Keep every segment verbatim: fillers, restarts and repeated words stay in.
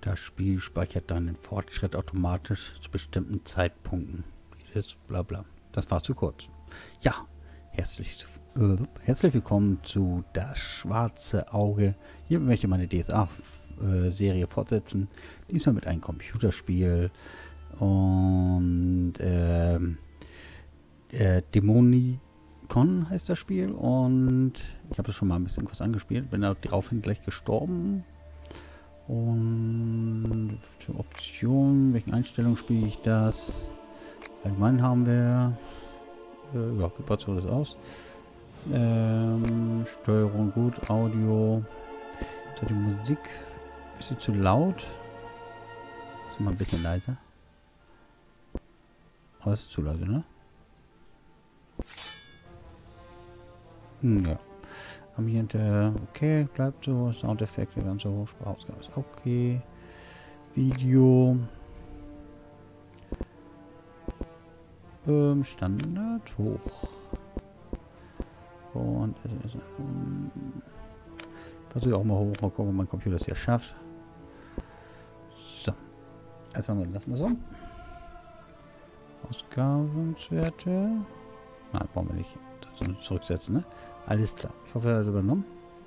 Das Spiel speichert dann den Fortschritt automatisch zu bestimmten Zeitpunkten. Das bla bla. Das war zu kurz. Ja, herzlich, äh, herzlich willkommen zu Das Schwarze Auge. Hier möchte ich meine D S A-Serie fortsetzen. Diesmal mit einem Computerspiel. Und ähm, äh, Dämonicon heißt das Spiel. Und ich habe es schon mal ein bisschen kurz angespielt. Bin daraufhin gleich gestorben. Und zur Option, welchen Einstellungen spiele ich das? Allgemein haben wir äh, ja, Vibration ist aus. Ähm, Steuerung gut, Audio. So, die Musik ist sie zu laut. Ist mal ein bisschen leiser. Aber es ist zu leise, ne? Hm, ja. Ambiente, okay, bleibt so. Soundeffekte ganz so. Sprachausgabe ist okay. Video. Ähm, Standard hoch. Und es ist, ähm, versuche auch mal hoch. Mal gucken, ob mein Computer es hier schafft. So. Jetzt haben wir das mal so. Ausgabenswerte. Nein, brauchen wir nicht. Das zurücksetzen, ne? Alles klar. Ich hoffe, er hat es übernommen.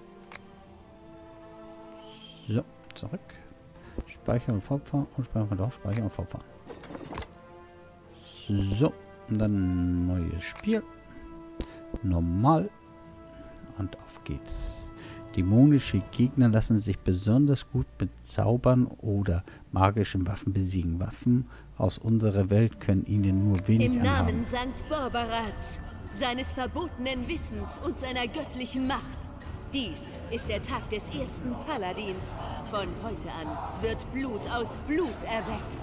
So, zurück. Speichern und fortfahren. Und speichern doch. Speichern und fortfahren. So. Und dann neues Spiel. Normal. Und auf geht's. Dämonische Gegner lassen sich besonders gut mit Zaubern oder magischen Waffen besiegen. Waffen aus unserer Welt können ihnen nur wenig Im Namen anhaben. Sankt Borbarats, seines verbotenen Wissens und seiner göttlichen Macht. Dies ist der Tag des ersten Paladins. Von heute an wird Blut aus Blut erweckt.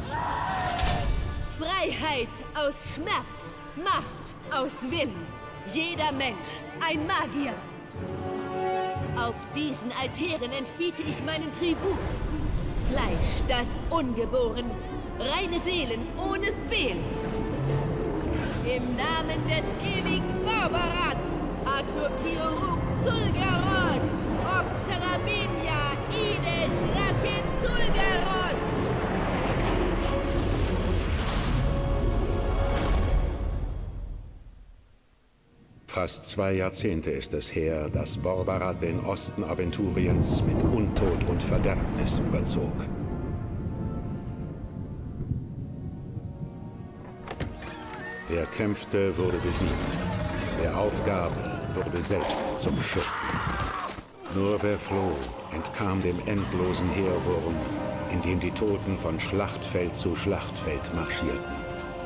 Freiheit aus Schmerz, Macht aus Willen. Jeder Mensch ein Magier. Auf diesen Altären entbiete ich meinen Tribut. Fleisch, das ungeboren, reine Seelen ohne Fehl. Im Namen des ewigen Barbarat, Arthur Kioruk Zulgarot, Obseraminia, Ides Rapid Zulgarot. Fast zwei Jahrzehnte ist es her, dass Borbarat den Osten Aventuriens mit Untot und Verderbnis überzog. Wer kämpfte, wurde besiegt. Wer aufgab, wurde selbst zum Schützen. Nur wer floh, entkam dem endlosen Heerwurm, in dem die Toten von Schlachtfeld zu Schlachtfeld marschierten.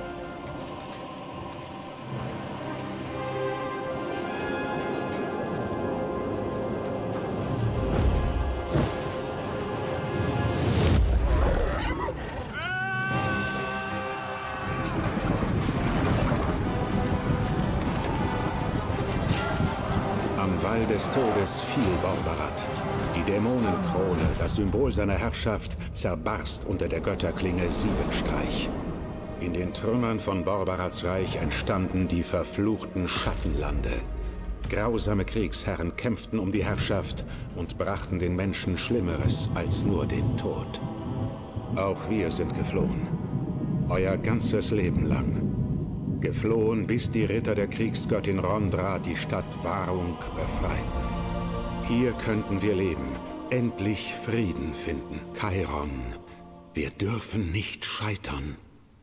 Am Wall des Todes fiel Borbarat. Die Dämonenkrone, das Symbol seiner Herrschaft, zerbarst unter der Götterklinge Siebenstreich. In den Trümmern von Borbarats Reich entstanden die verfluchten Schattenlande. Grausame Kriegsherren kämpften um die Herrschaft und brachten den Menschen Schlimmeres als nur den Tod. Auch wir sind geflohen. Euer ganzes Leben lang. Geflohen, bis die Ritter der Kriegsgöttin Rondra die Stadt Varung befreiten. Hier könnten wir leben, endlich Frieden finden. Chiron, wir dürfen nicht scheitern.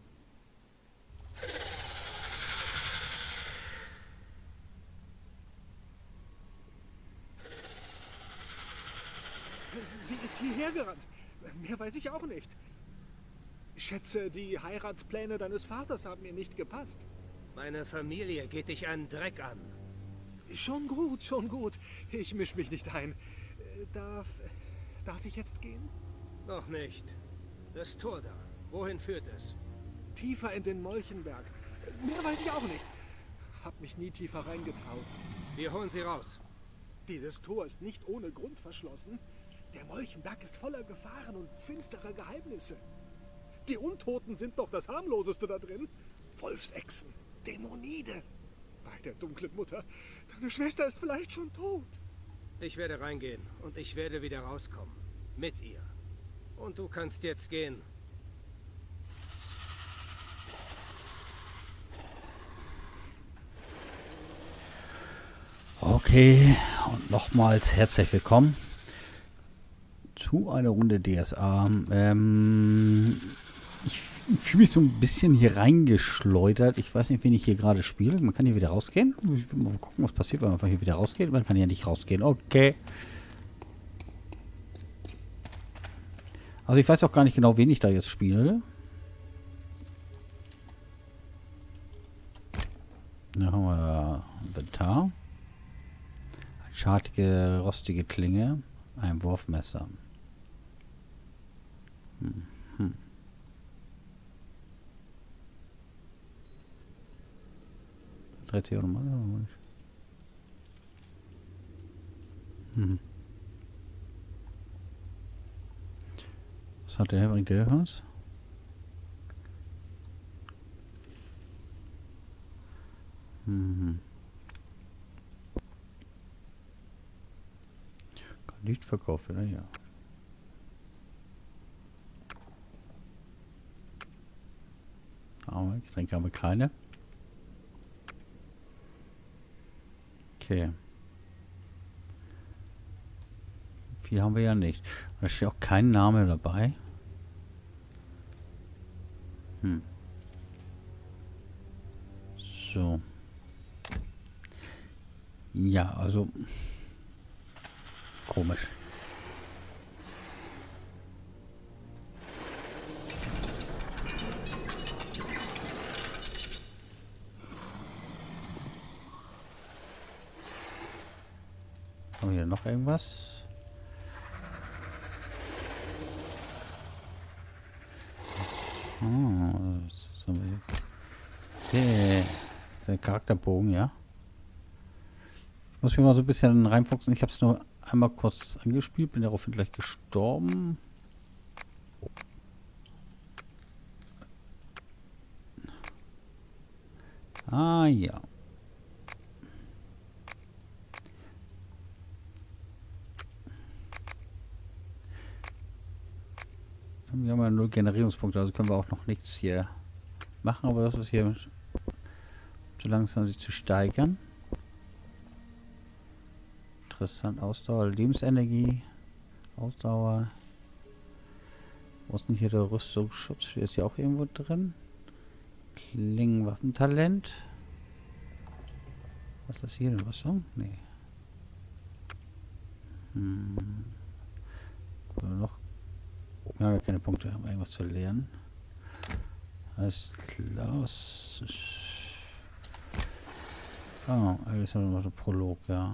Sie ist hierher gerannt. Mehr weiß ich auch nicht. Ich schätze, die Heiratspläne deines Vaters haben mir nicht gepasst. Meine Familie geht dich einen Dreck an. Schon gut, schon gut. Ich misch mich nicht ein. Darf... darf ich jetzt gehen? Noch nicht. Das Tor da. Wohin führt es? Tiefer in den Molchenberg. Mehr weiß ich auch nicht. Hab mich nie tiefer reingetraut. Wir holen sie raus. Dieses Tor ist nicht ohne Grund verschlossen. Der Molchenberg ist voller Gefahren und finsterer Geheimnisse. Die Untoten sind doch das harmloseste da drin. Wolfsechsen, Dämonide. Bei der dunklen Mutter. Deine Schwester ist vielleicht schon tot. Ich werde reingehen und ich werde wieder rauskommen. Mit ihr. Und du kannst jetzt gehen. Okay, und nochmals herzlich willkommen zu einer Runde D S A. Ähm, ich fühle mich so ein bisschen hier reingeschleudert. Ich weiß nicht, wen ich hier gerade spiele. Man kann hier wieder rausgehen. Ich will mal gucken, was passiert, wenn man einfach hier wieder rausgeht. Man kann ja nicht rausgehen. Okay. Also ich weiß auch gar nicht genau, wen ich da jetzt spiele. Da haben wir Inventar. Eine schartige, rostige Klinge. Ein Wurfmesser. Hm. Hm. Das dreht sich auch nochmal. Hm. Was hat der? Bringt der was? Hm. Kann nicht verkauft werden, ja. Aber Getränke haben wir keine. Okay. Viel haben wir ja nicht. Da steht auch kein Name dabei. Hm. So. Ja, also komisch. Haben wir hier noch irgendwas? Oh, das ist so okay. Der Charakterbogen, ja. Ich muss mich mal so ein bisschen reinfuchsen. Ich habe es nur einmal kurz angespielt, bin daraufhin gleich gestorben. Ah ja. Wir haben ja null Generierungspunkte, also können wir auch noch nichts hier machen, aber das ist hier zu langsam sich zu steigern. Interessant, Ausdauer, Lebensenergie, Ausdauer. Wo ist denn hier der Rüstungsschutz? Steht ist ja auch irgendwo drin. Klingenwaffentalent. Was ist das hier? Eine Rüstung? Nee. Hm. Oder noch. Ja, wir keine Punkte haben, irgendwas zu lernen. Alles klar. Was ist ah, das ist noch der Prolog, ja.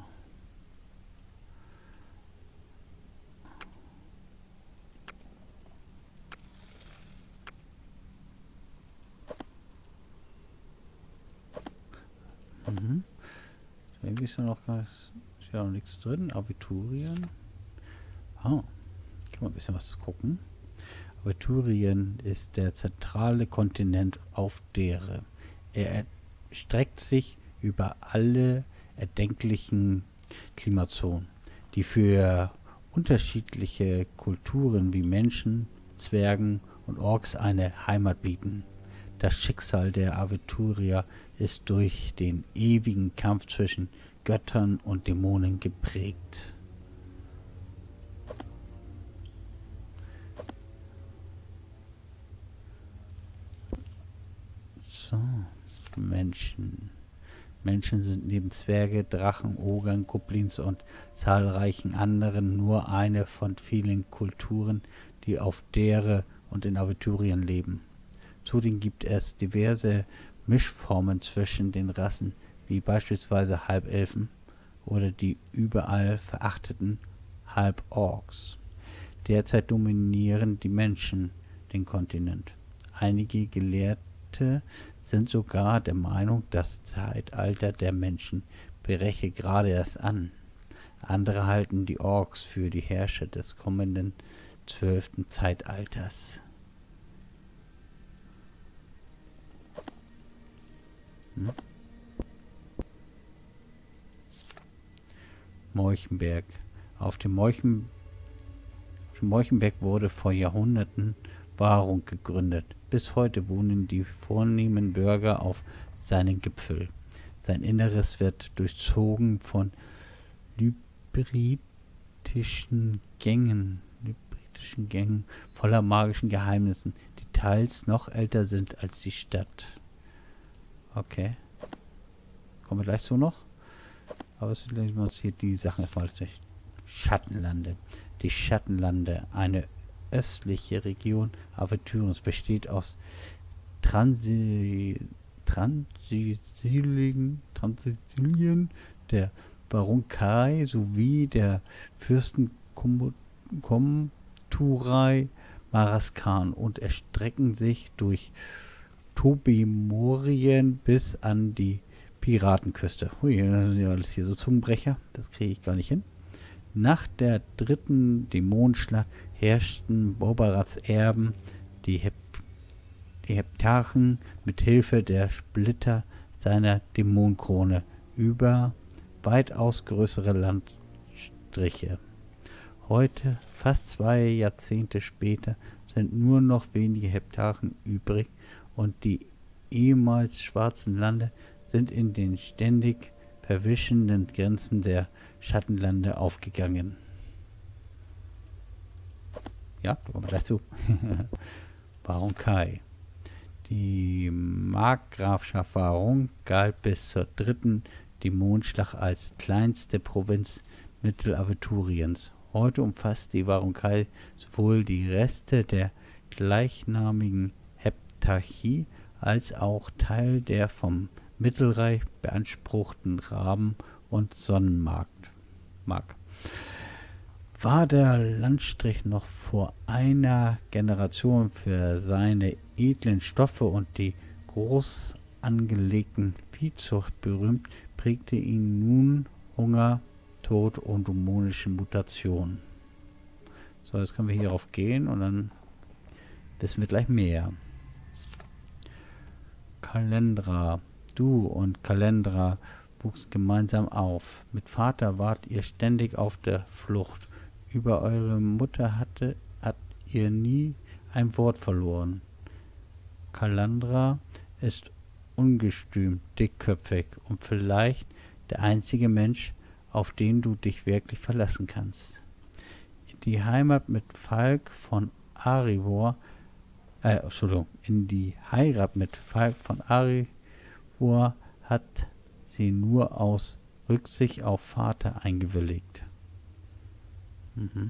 Mhm. Irgendwie ist da noch gar nicht, ist ja noch nichts drin. Aventurien. Ah, kann man ein bisschen was gucken. Aventurien ist der zentrale Kontinent auf Dere. Er erstreckt sich über alle erdenklichen Klimazonen, die für unterschiedliche Kulturen wie Menschen, Zwergen und Orks eine Heimat bieten. Das Schicksal der Aventurier ist durch den ewigen Kampf zwischen Göttern und Dämonen geprägt. So, Menschen. Menschen sind neben Zwerge, Drachen, Ogern, Goblins und zahlreichen anderen nur eine von vielen Kulturen, die auf Dere und in Aventurien leben. Zudem gibt es diverse Mischformen zwischen den Rassen, wie beispielsweise Halbelfen oder die überall verachteten Halborks. Derzeit dominieren die Menschen den Kontinent. Einige Gelehrte sind sogar der Meinung, das Zeitalter der Menschen breche gerade erst an. Andere halten die Orks für die Herrscher des kommenden zwölften Zeitalters. Hm? Morchenberg. Auf dem Morchen Morchenberg wurde vor Jahrhunderten Wahrung gegründet. Bis heute wohnen die vornehmen Bürger auf seinen Gipfel. Sein Inneres wird durchzogen von lybritischen Gängen, lybritischen Gängen voller magischen Geheimnissen, die teils noch älter sind als die Stadt. Okay. Kommen wir gleich zu noch. Aber es lesen wir uns hier die Sachen erstmal durch. Schattenlande. Die Schattenlande, eine östliche Region Aventurens, besteht aus Transi Transisilien, Transisilien, der Barunkai sowie der Fürsten Komturei Maraskan und erstrecken sich durch Tobimorien bis an die Piratenküste. Hui, das sind ja alles hier so Zungenbrecher. Das kriege ich gar nicht hin. Nach der dritten Dämonenschlacht herrschten Borbarats Erben, die, Hep die Heptarchen, mit Hilfe der Splitter seiner Dämonenkrone über weitaus größere Landstriche. Heute, fast zwei Jahrzehnte später, sind nur noch wenige Heptarchen übrig und die ehemals schwarzen Lande sind in den ständig verwischenden Grenzen der Schattenlande aufgegangen. Ja, da kommen wir gleich zu. Barunkai. Die Markgrafschaft Varung galt bis zur dritten Dämonenschlacht als kleinste Provinz Mittelaventuriens. Heute umfasst die Varunkai sowohl die Reste der gleichnamigen Heptarchie als auch Teil der vom Mittelreich beanspruchten Raben- und Sonnenmarkt. Mark. War der Landstrich noch vor einer Generation für seine edlen Stoffe und die groß angelegten Viehzucht berühmt, prägte ihn nun Hunger, Tod und dämonische Mutationen. So, jetzt können wir hierauf gehen und dann wissen wir gleich mehr. Kalendra. Du und Kalendra wuchsen gemeinsam auf. Mit Vater wart ihr ständig auf der Flucht. Über eure Mutter hatte, hat ihr nie ein Wort verloren. Kalandra ist ungestüm, dickköpfig und vielleicht der einzige Mensch, auf den du dich wirklich verlassen kannst. Die Heimat mit Falk von Arivor, äh, Entschuldigung, in die Heirat mit Falk von Arivor hat sie nur aus Rücksicht auf Vater eingewilligt. Mhm.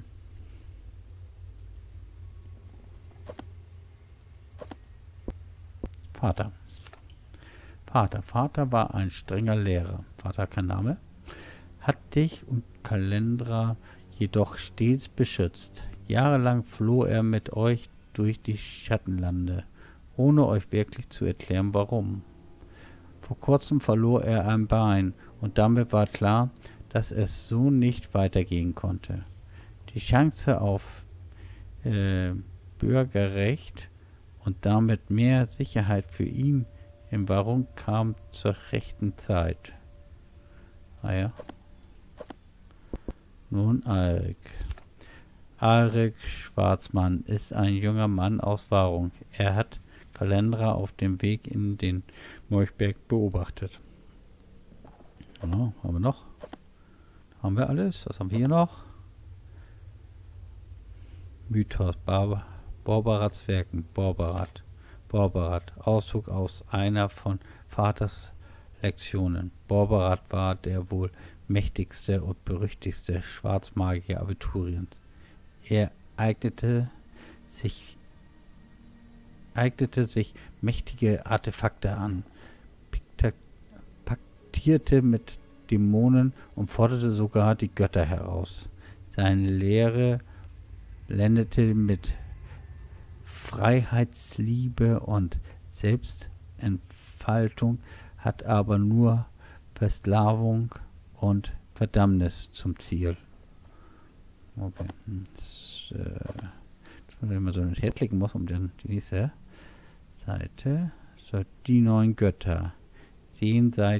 Vater. Vater. Vater war ein strenger Lehrer. Vater, kein Name. Hat dich und Kalendra jedoch stets beschützt. Jahrelang floh er mit euch durch die Schattenlande, ohne euch wirklich zu erklären, warum. Vor kurzem verlor er ein Bein und damit war klar, dass es so nicht weitergehen konnte. Die Chance auf äh, Bürgerrecht und damit mehr Sicherheit für ihn in Varung kam zur rechten Zeit. Ah ja. Nun Alrik. Alrik Schwarzmann ist ein junger Mann aus Varung. Er hat Kalendra auf dem Weg in den Morchenberg beobachtet. Ja, haben wir noch? Haben wir alles? Was haben wir hier noch? Mythos, Bar Borbarats Werken, Borbarat. Borbarat, Auszug aus einer von Vaters Lektionen. Borbarat war der wohl mächtigste und berüchtigste Schwarzmagier Aventuriens. Er eignete sich eignete sich mächtige Artefakte an, paktierte mit Dämonen und forderte sogar die Götter heraus. Seine Lehre blendete mit Freiheitsliebe und Selbstentfaltung, hat aber nur Versklavung und Verdammnis zum Ziel. Okay. Das, äh, dass man immer so ein Herd klicken muss, um dann die nächste Seite. So, die neuen Götter.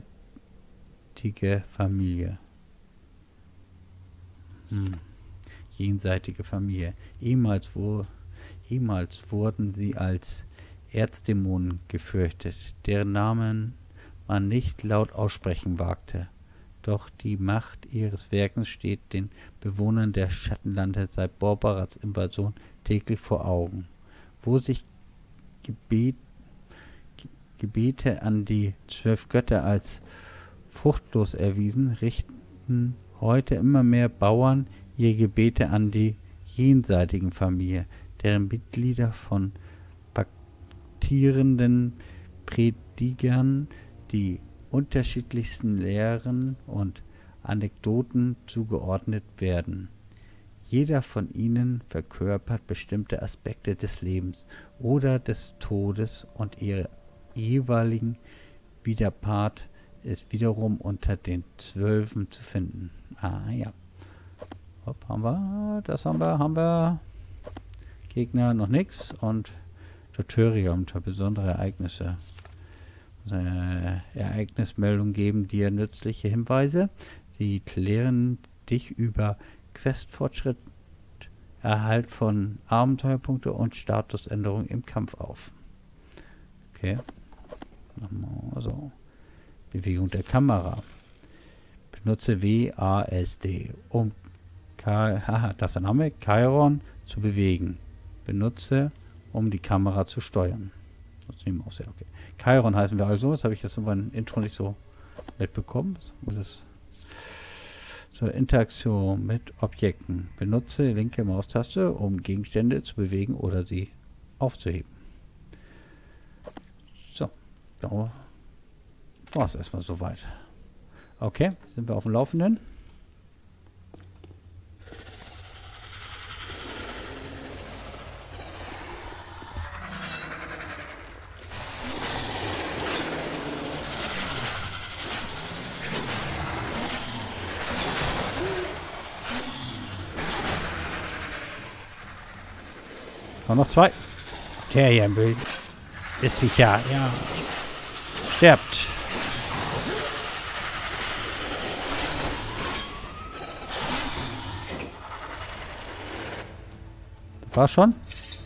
Jenseitige Familie. Hm. jenseitige Familie. Ehemals, wo, ehemals wurden sie als Erzdämonen gefürchtet, deren Namen man nicht laut aussprechen wagte. Doch die Macht ihres Werkens steht den Bewohnern der Schattenlande seit Borbarats Invasion täglich vor Augen. Wo sich Gebet, Gebete an die zwölf Götter als fruchtlos erwiesen, richten heute immer mehr Bauern ihre Gebete an die jenseitigen Familie, deren Mitglieder von baktierenden Predigern die unterschiedlichsten Lehren und Anekdoten zugeordnet werden. Jeder von ihnen verkörpert bestimmte Aspekte des Lebens oder des Todes und ihre jeweiligen Widerpart ist wiederum unter den Zwölfen zu finden. Ah ja. Hopp, haben wir, das haben wir, haben wir. Gegner noch nichts und Tutorium unter besondere Ereignisse. Eine Ereignismeldung geben dir nützliche Hinweise. Sie klären dich über Questfortschritt, Erhalt von Abenteuerpunkte und Statusänderung im Kampf auf. Okay. Nochmal so. Bewegung der Kamera. Benutze W A S D, um Ka aha, das ist der Name, Chiron zu bewegen. Benutze, um die Kamera zu steuern. Das nehmen wir auch sehr, okay. Chiron heißen wir also. Das habe ich jetzt in meinem Intro nicht so mitbekommen. Das ist so Interaktion mit Objekten. Benutze die linke Maustaste, um Gegenstände zu bewegen oder sie aufzuheben. So, da war es erstmal soweit. Okay, sind wir auf dem Laufenden. Und noch zwei. Terrienbild ist Viecher, ja. Stirbt. War schon?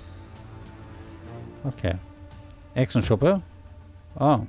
Okay. Echsenschuppe. Oh.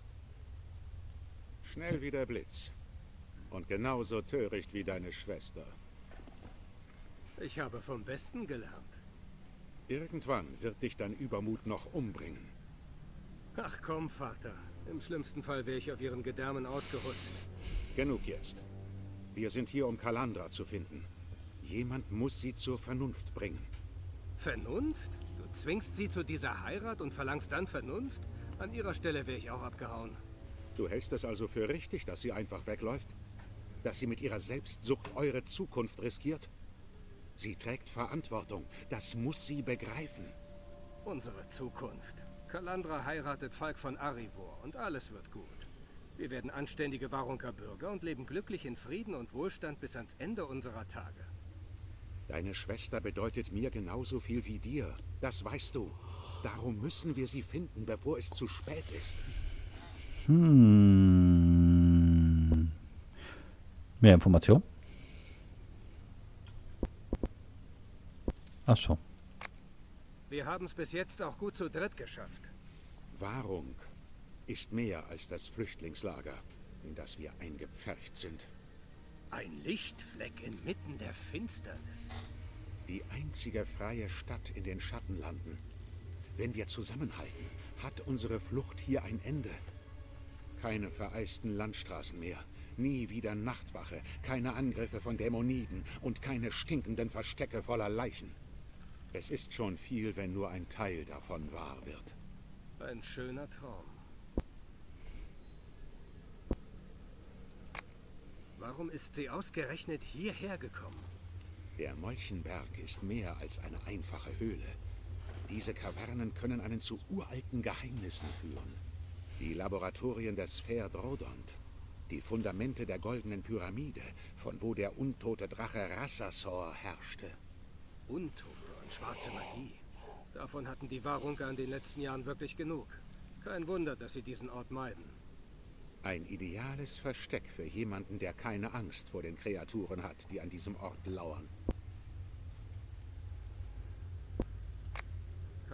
Schnell wie der Blitz. Und genauso töricht wie deine Schwester. Ich habe vom Besten gelernt. Irgendwann wird dich dein Übermut noch umbringen. Ach komm, Vater. Im schlimmsten Fall wäre ich auf ihren Gedärmen ausgerutscht. Genug jetzt. Wir sind hier, um Kalandra zu finden. Jemand muss sie zur Vernunft bringen. Vernunft? Du zwingst sie zu dieser Heirat und verlangst dann Vernunft? An ihrer Stelle wäre ich auch abgehauen. Du hältst es also für richtig, dass sie einfach wegläuft? Dass sie mit ihrer Selbstsucht eure Zukunft riskiert? Sie trägt Verantwortung. Das muss sie begreifen. Unsere Zukunft. Kalandra heiratet Falk von Arivor und alles wird gut. Wir werden anständige Varunker Bürger und leben glücklich in Frieden und Wohlstand bis ans Ende unserer Tage. Deine Schwester bedeutet mir genauso viel wie dir. Das weißt du. Darum müssen wir sie finden, bevor es zu spät ist. Hm. Mehr Information? Ach so. Wir haben es bis jetzt auch gut zu dritt geschafft. Varung ist mehr als das Flüchtlingslager, in das wir eingepfercht sind. Ein Lichtfleck inmitten der Finsternis. Die einzige freie Stadt in den Schattenlanden. Wenn wir zusammenhalten, hat unsere Flucht hier ein Ende. Keine vereisten Landstraßen mehr, nie wieder Nachtwache, keine Angriffe von Dämoniden und keine stinkenden Verstecke voller Leichen. Es ist schon viel, wenn nur ein Teil davon wahr wird. Ein schöner Traum. Warum ist sie ausgerechnet hierher gekommen? Der Molchenberg ist mehr als eine einfache Höhle. Diese Kavernen können einen zu uralten Geheimnissen führen. Die Laboratorien des Ferdrodont, die Fundamente der Goldenen Pyramide, von wo der untote Drache Rassasor herrschte. Untote und schwarze Magie. Davon hatten die Varunker in den letzten Jahren wirklich genug. Kein Wunder, dass sie diesen Ort meiden. Ein ideales Versteck für jemanden, der keine Angst vor den Kreaturen hat, die an diesem Ort lauern.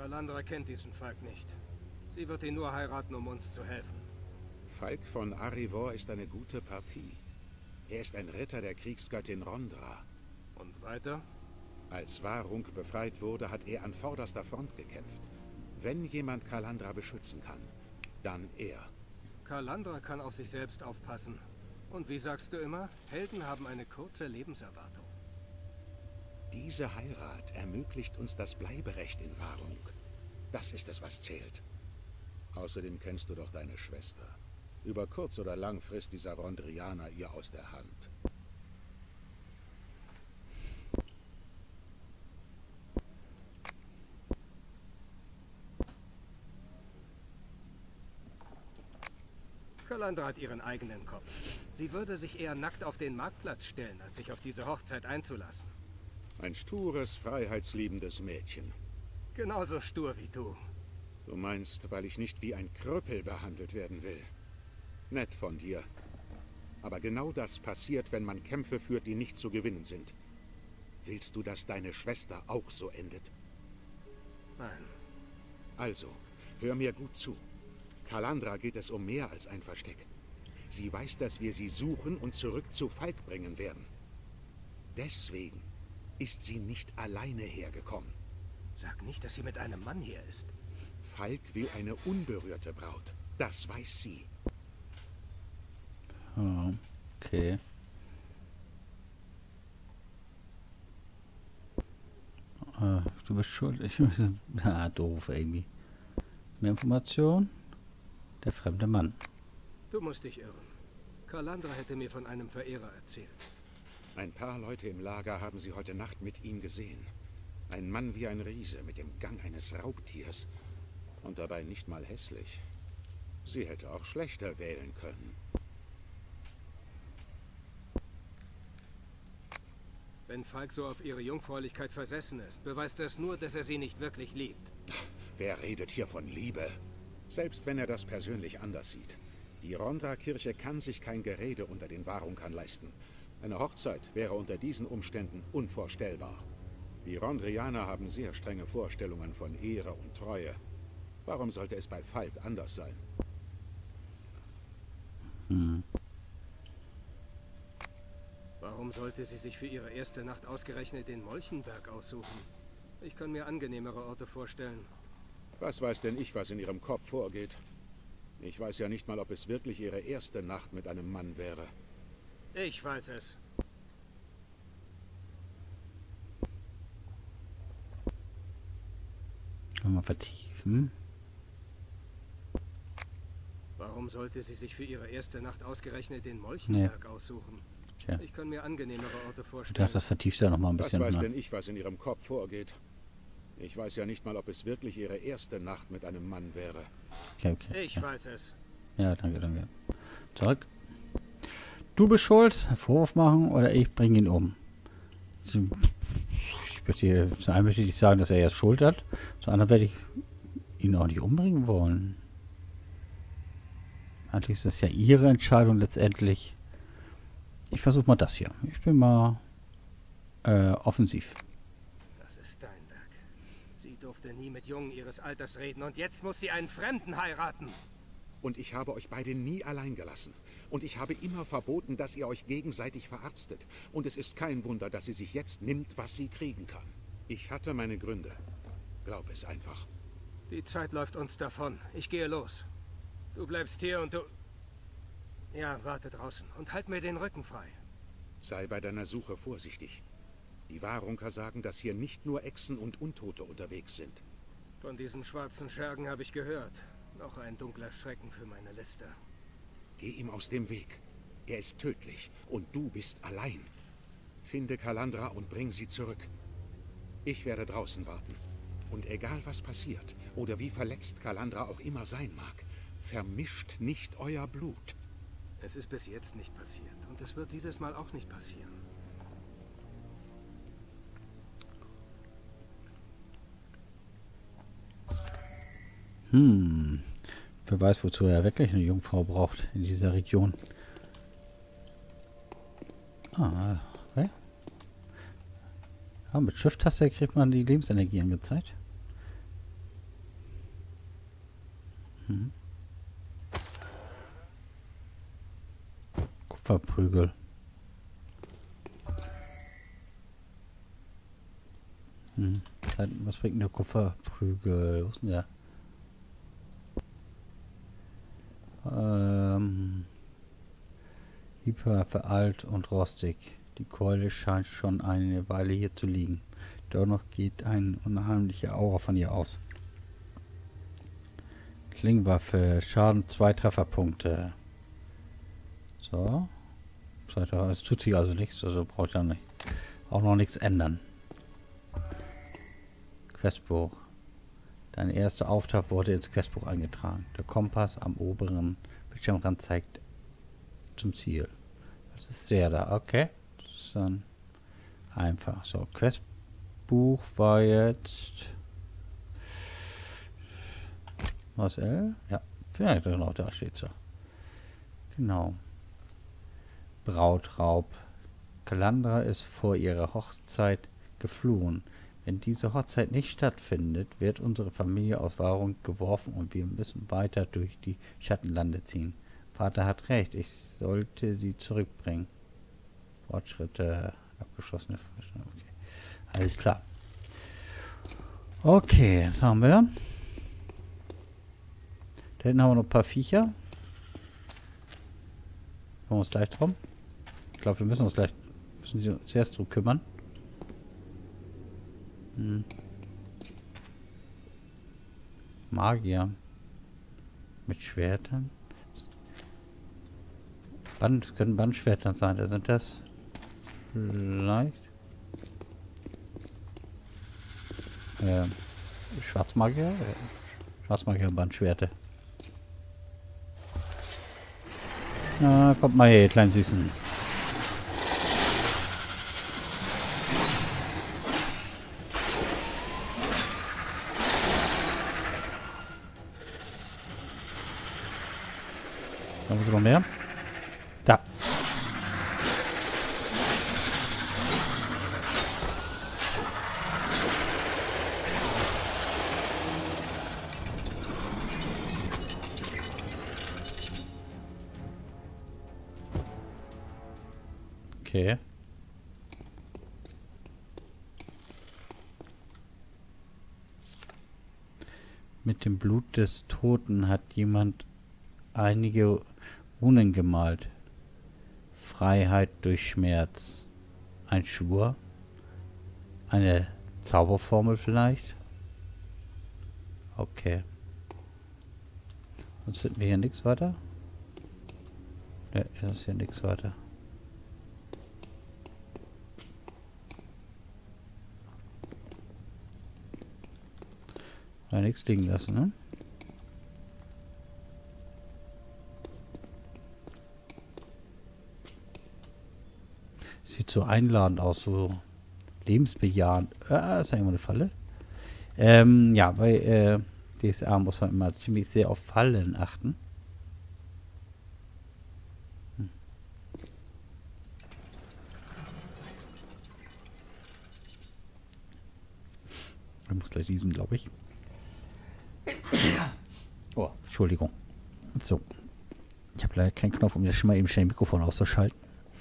Kalandra kennt diesen Falk nicht. Sie wird ihn nur heiraten, um uns zu helfen. Falk von Arivor ist eine gute Partie. Er ist ein Ritter der Kriegsgöttin Rondra. Und weiter? Als Varung befreit wurde, hat er an vorderster Front gekämpft. Wenn jemand Kalandra beschützen kann, dann er. Kalandra kann auf sich selbst aufpassen. Und wie sagst du immer, Helden haben eine kurze Lebenserwartung. Diese Heirat ermöglicht uns das Bleiberecht in Varung. Das ist es, was zählt. Außerdem kennst du doch deine Schwester. Über kurz oder lang frisst dieser Rondrianer ihr aus der Hand. Kalandra hat ihren eigenen Kopf. Sie würde sich eher nackt auf den Marktplatz stellen, als sich auf diese Hochzeit einzulassen. Ein stures, freiheitsliebendes Mädchen. Genauso stur wie du. Du meinst, weil ich nicht wie ein Krüppel behandelt werden will. Nett von dir. Aber genau das passiert, wenn man Kämpfe führt, die nicht zu gewinnen sind. Willst du, dass deine Schwester auch so endet? Nein. Also, hör mir gut zu. Kalandra geht es um mehr als ein Versteck. Sie weiß, dass wir sie suchen und zurück zu Falk bringen werden. Deswegen ist sie nicht alleine hergekommen. Sag nicht, dass sie mit einem Mann hier ist. Falk will eine unberührte Braut. Das weiß sie. Oh, okay. Uh, du bist schuld. Ich ah, doof irgendwie. Mehr Informationen? Der fremde Mann. Du musst dich irren. Kalandra hätte mir von einem Verehrer erzählt. Ein paar Leute im Lager haben sie heute Nacht mit ihm gesehen. Ein Mann wie ein Riese mit dem Gang eines Raubtiers. Und dabei nicht mal hässlich. Sie hätte auch schlechter wählen können. Wenn Falk so auf ihre Jungfräulichkeit versessen ist, beweist das nur, dass er sie nicht wirklich liebt. Wer redet hier von Liebe? Selbst wenn er das persönlich anders sieht. Die Rondra-Kirche kann sich kein Gerede unter den Warunkern leisten. Eine Hochzeit wäre unter diesen Umständen unvorstellbar. Die Rondrianer haben sehr strenge Vorstellungen von Ehre und Treue. Warum sollte es bei Falk anders sein? Hm. Warum sollte sie sich für ihre erste Nacht ausgerechnet den Molchenberg aussuchen? Ich kann mir angenehmere Orte vorstellen. Was weiß denn ich, was in ihrem Kopf vorgeht? Ich weiß ja nicht mal, ob es wirklich ihre erste Nacht mit einem Mann wäre. Ich weiß es. Können wir vertiefen? Warum sollte sie sich für ihre erste Nacht ausgerechnet den Molchenberg Nee. aussuchen? Okay. Ich kann mir angenehmere Orte Ich vorstellen. dachte, das vertieft ja noch mal ein Was bisschen. weiß ne? denn ich, was in ihrem Kopf vorgeht? Ich weiß ja nicht mal, ob es wirklich ihre erste Nacht mit einem Mann wäre. Okay, okay. Ich ja. weiß es. Ja, danke, danke. Zurück. Du bist schuld, Vorwurf machen oder ich bringe ihn um. Ich möchte, zum einen möchte ich nicht sagen, dass er jetzt Schuld hat, zum anderen werde ich ihn auch nicht umbringen wollen. Eigentlich ist das ja ihre Entscheidung letztendlich. Ich versuche mal das hier. Ich bin mal äh, offensiv. Das ist dein Werk. Sie durfte nie mit Jungen ihres Alters reden und jetzt muss sie einen Fremden heiraten. Und ich habe euch beide nie allein gelassen. Und ich habe immer verboten, dass ihr euch gegenseitig verarztet. Und es ist kein Wunder, dass sie sich jetzt nimmt, was sie kriegen kann. Ich hatte meine Gründe. Glaub es einfach. Die Zeit läuft uns davon. Ich gehe los. Du bleibst hier und du... Ja, warte draußen und halt mir den Rücken frei. Sei bei deiner Suche vorsichtig. Die Warunker sagen, dass hier nicht nur Echsen und Untote unterwegs sind. Von diesen schwarzen Schergen habe ich gehört. Noch ein dunkler Schrecken für meine Liste. Geh ihm aus dem Weg. Er ist tödlich und du bist allein. Finde Kalandra und bring sie zurück. Ich werde draußen warten. Und egal was passiert oder wie verletzt Kalandra auch immer sein mag, vermischt nicht euer Blut. Es ist bis jetzt nicht passiert und es wird dieses Mal auch nicht passieren. Hm. Wer weiß, wozu er wirklich eine Jungfrau braucht in dieser Region. Ah, okay. Ja, mit Shift-Taste kriegt man die Lebensenergie angezeigt. Mhm. Kupferprügel. Hm. Was bringt denn der Kupferprügel? Wo ist denn der? Ähm, Hyper alt und rostig. Die Keule scheint schon eine Weile hier zu liegen. Doch noch geht eine unheimliche Aura von ihr aus. Klingwaffe, Schaden zwei Trefferpunkte. So. Zwei Treffer, es tut sich also nichts, also brauche ich dann nicht. Auch noch nichts ändern. Questbuch. Dein erster Auftrag wurde ins Questbuch eingetragen. Der Kompass am oberen Bildschirmrand zeigt zum Ziel. Das ist der da, okay. Das ist dann einfach. So, Questbuch war jetzt... Was, L? Ja, vielleicht genau, da steht so. Genau. Brautraub. Kalandra ist vor ihrer Hochzeit geflohen. Wenn diese Hochzeit nicht stattfindet, wird unsere Familie aus Wahrung geworfen und wir müssen weiter durch die Schattenlande ziehen. Vater hat recht, ich sollte sie zurückbringen. Fortschritte, abgeschlossene Fortschritte, okay. Alles klar. Okay, das haben wir. Da hinten haben wir noch ein paar Viecher. Können wir uns gleich drum? Ich glaube, wir müssen uns gleich müssen wir uns zuerst drum kümmern. Hm. Magier. Mit Schwertern. Band, das können Bandschwertern sein. Sind das vielleicht äh, Schwarzmagier? Äh, Schwarzmagier und Bandschwerte. Na, kommt mal her, ihr kleinen Süßen. Haben wir noch mehr? Da. Okay. Mit dem Blut des Toten hat jemand einige Runen gemalt. Freiheit durch Schmerz. Ein Schwur. Eine Zauberformel vielleicht. Okay. Sonst finden wir hier nichts weiter. Ne, das ist hier nichts weiter. Ja, nichts liegen lassen, ne? Sieht so einladend aus, so lebensbejahend. Ah, ist ja immer eine Falle. Ähm, ja, bei äh, D S A muss man immer ziemlich sehr auf Fallen achten. Hm. Ich muss gleich diesen, glaube ich. Oh, Entschuldigung. So. Ich habe leider keinen Knopf, um jetzt schon mal eben schnell das Mikrofon auszuschalten.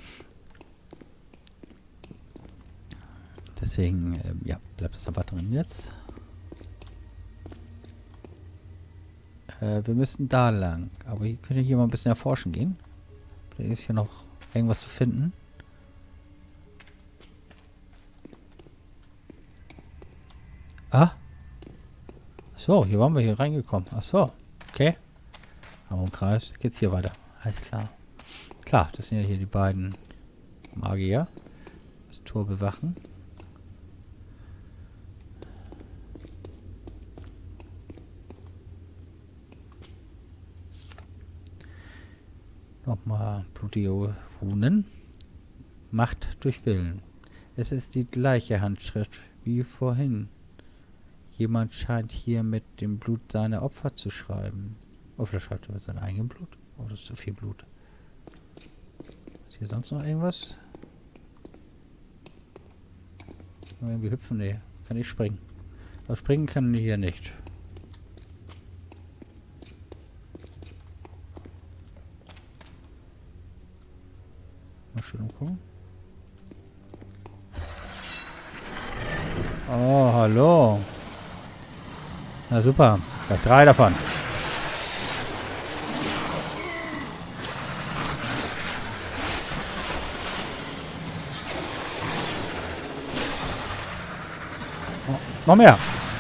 Deswegen, ähm, ja, bleibt es einfach drin jetzt. Äh, wir müssen da lang. Aber hier können wir hier mal ein bisschen erforschen gehen. Da ist hier noch irgendwas zu finden. Ah. So, hier waren wir hier reingekommen. Ach so, okay. Aber im Kreis geht's hier weiter. Alles klar. Klar, das sind ja hier die beiden Magier. Das Tor bewachen. Nochmal blutige Runen. Macht durch Willen. Es ist die gleiche Handschrift wie vorhin. Jemand scheint hier mit dem Blut seiner Opfer zu schreiben. Oh, vielleicht schreibt er mit seinem eigenen Blut. Oh, das ist zu viel Blut. Ist hier sonst noch irgendwas? Irgendwie hüpfen? Nee, kann ich springen. Aber springen kann ich hier nicht. Mal schön umgucken. Oh, hallo. Na super. Gleich drei davon. Oh, noch mehr.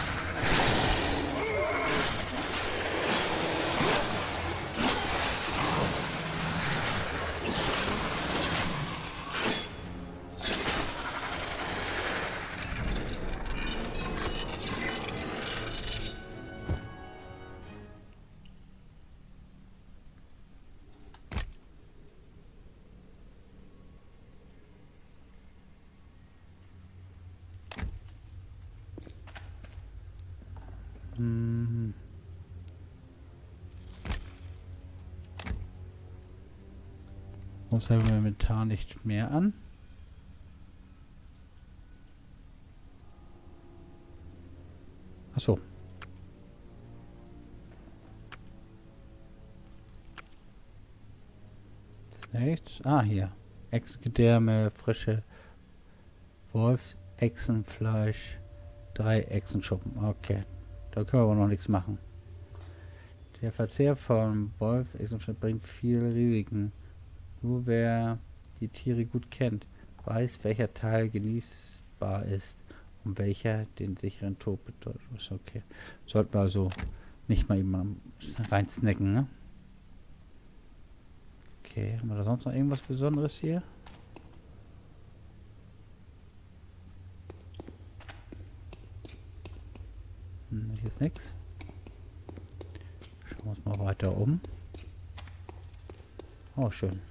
Hm. Muss halt momentan nicht mehr an. Ach so. Nichts. Ah, hier. Echsgedärme, frische Wolf, Echsenfleisch, drei Echsenschuppen. Okay. Da können wir aber noch nichts machen. Der Verzehr von Wolf, Echsenfleisch bringt viele Risiken. Nur wer die Tiere gut kennt, weiß, welcher Teil genießbar ist und welcher den sicheren Tod bedeutet. Ist okay. Sollten wir also nicht mal eben rein snacken, ne? Okay, haben wir da sonst noch irgendwas Besonderes hier? Hm, hier ist nichts. Schauen wir uns mal weiter um. Oh, schön.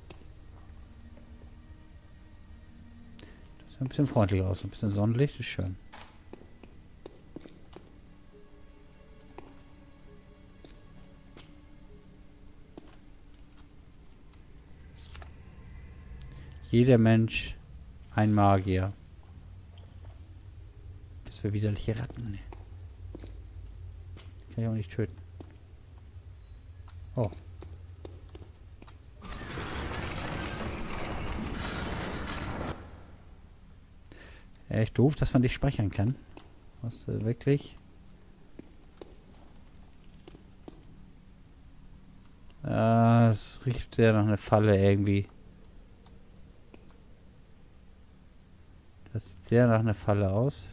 Das sieht ein bisschen freundlich aus. Ein bisschen Sonnenlicht ist schön. Jeder Mensch ein Magier. Das für widerliche Ratten. Nee. Kann ich auch nicht töten. Oh. Echt doof, dass man nicht speichern kann. Was äh, wirklich? Ah, es riecht sehr nach einer Falle irgendwie. Das sieht sehr nach einer Falle aus.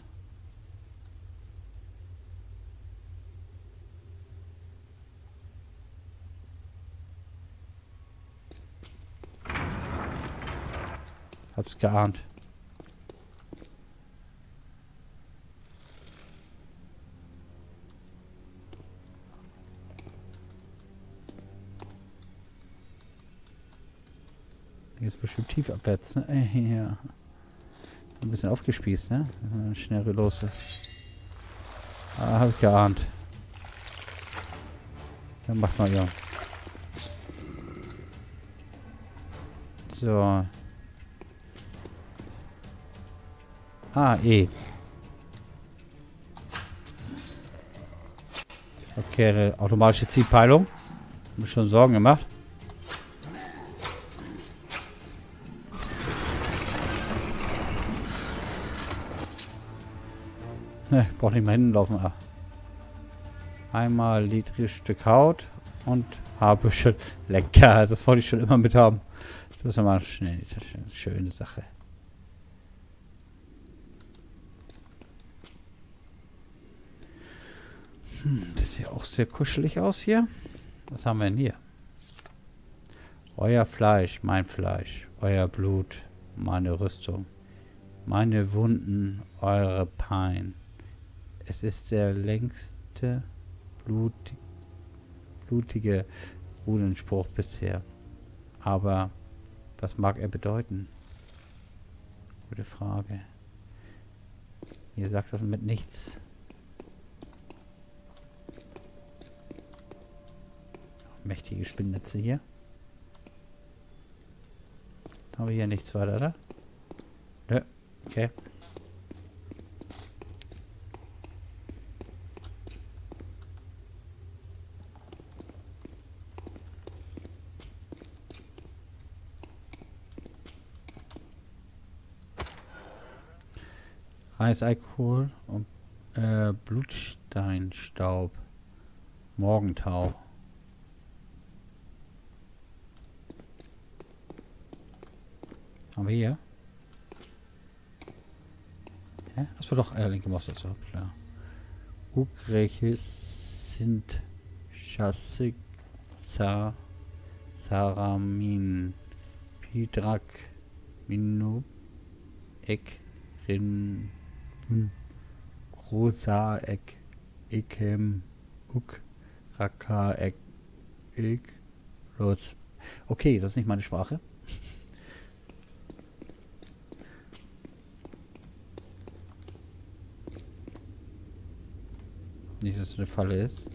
Hab's geahnt. Jetzt bestimmt tief abwärts, ne? Ja. Ein bisschen aufgespießt, ne? Schnell los. Ah, hab ich geahnt. Dann macht mal ja. So. Ah, E. Okay, eine automatische Zielpeilung. Hab mir schon Sorgen gemacht. Ne, ich brauch nicht mehr hinlaufen. Ah. Einmal litrisches Stück Haut und Haarbüschel. Lecker, das wollte ich schon immer mit haben. Das ist mal schnell eine schöne Sache. Hm, das sieht auch sehr kuschelig aus hier. Was haben wir denn hier? Euer Fleisch, mein Fleisch. Euer Blut, meine Rüstung. Meine Wunden, eure Pein. Es ist der längste Blut, blutige Runenspruch bisher. Aber was mag er bedeuten? Gute Frage. Ihr sagt das mit nichts. Mächtige Spinnnetze hier. Haben wir hier nichts weiter, oder? Nö. Okay. Eisalkohol und äh, Blutsteinstaub. Morgentau. Haben wir hier? Hä? Achso, doch, äh, linke Maus dazu, klar. Ukreche sind Chassik, Sa, Saramin, Pidrak, Minu, Ek, Rin, Grosa, Ek, Ekem, Uk, Raka, Ek, Ek, Los. Okay, das ist nicht meine Sprache. Nicht, dass es eine Falle ist.